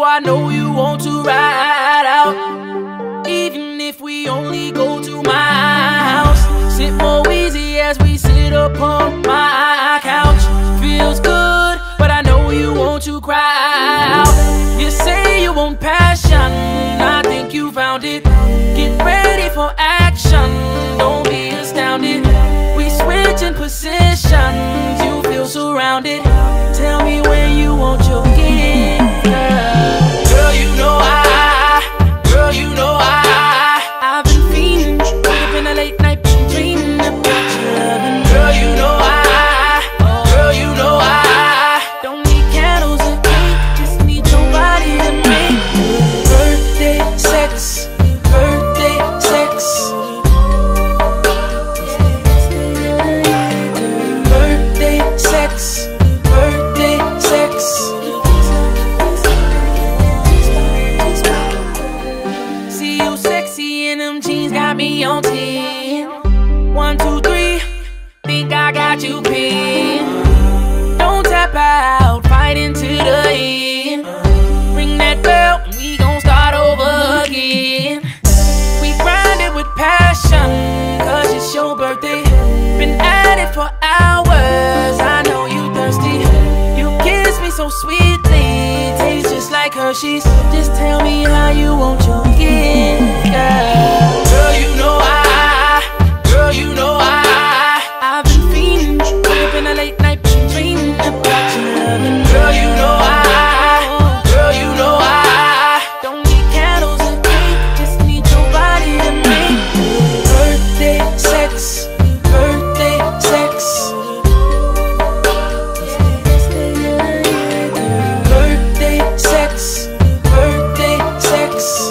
so I know you want to ride out. Even if we only go to my house, sit mo-eezy as we sit upon my couch. Feels good, but I know you want to cry out. You say you want passion, I think you found it. Get ready for action, don't be astounded. We switching positions, you feel surrounded. Tell me when you want your gift, girl. Girl, you know girl, you know I've been fiendin', woke up in a late night, been dreaming about your lovin'. Girl, you know girl, you know don't need candles or cake, just need your body to make birthday sex, birthday sex, birthday sex, birthday sex. See you sexy in them jeans, got me on 10. 1, 2, 3, think I got you pinned. Don't tap out, fight into the end. Ring that bell, and we gon' start over again. We grinded with passion, cause it's your birthday. Been at it for hours, I know you thirsty. You kiss me so sweetly, tastes just like Hershey's. Just tell me how you want your gift, girl. Girl, you know girl, you know I've been fiendin', woke up in a late night, been dreaming about your lovin'. Girl, you know girl, you know don't need candles or cake, just need your body to make birthday sex, birthday sex, birthday sex, birthday sex.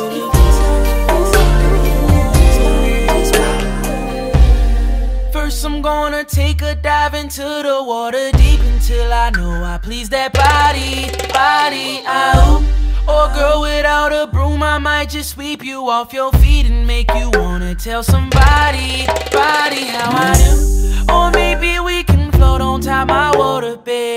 First I'm gonna take a dive into the water deep until I know I please that body out. Or girl, without a broom I might just sweep you off your feet and make you wanna tell somebody how I do. Or maybe we can float on top my water bed.